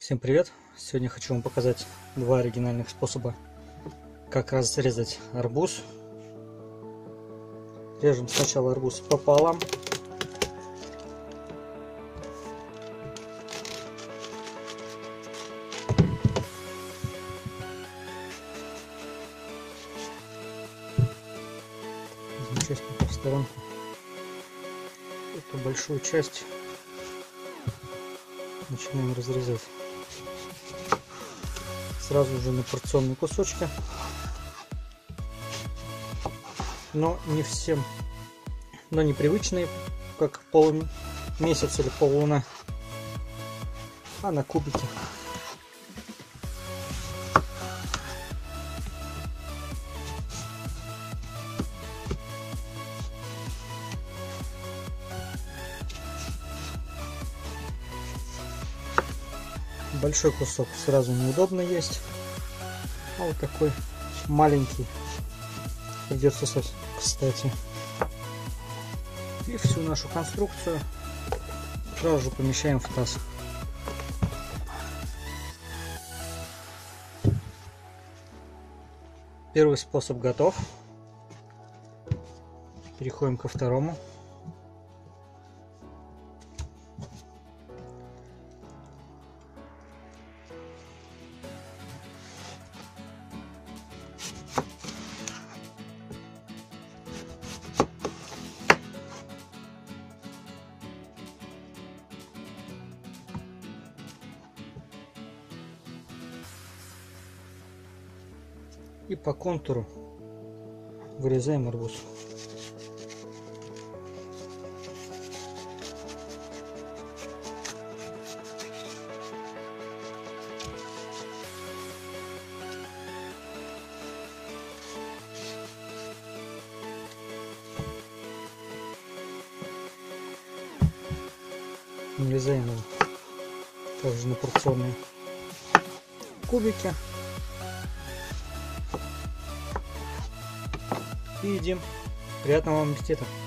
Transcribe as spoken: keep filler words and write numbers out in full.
Всем привет! Сегодня хочу вам показать два оригинальных способа, как разрезать арбуз. Режем сначала арбуз пополам. Часть в сторонку. Эту большую часть начинаем разрезать сразу же на порционные кусочки, но не всем, но непривычные, как полумесяц или поллуна, а на кубики. Большой кусок сразу неудобно есть, а вот такой маленький придется, кстати. И всю нашу конструкцию сразу же помещаем в таз. Первый способ готов. Переходим ко второму. И по контуру вырезаем арбуз. Нарезаем его также на порционные кубики. И едим. Приятного вам аппетита!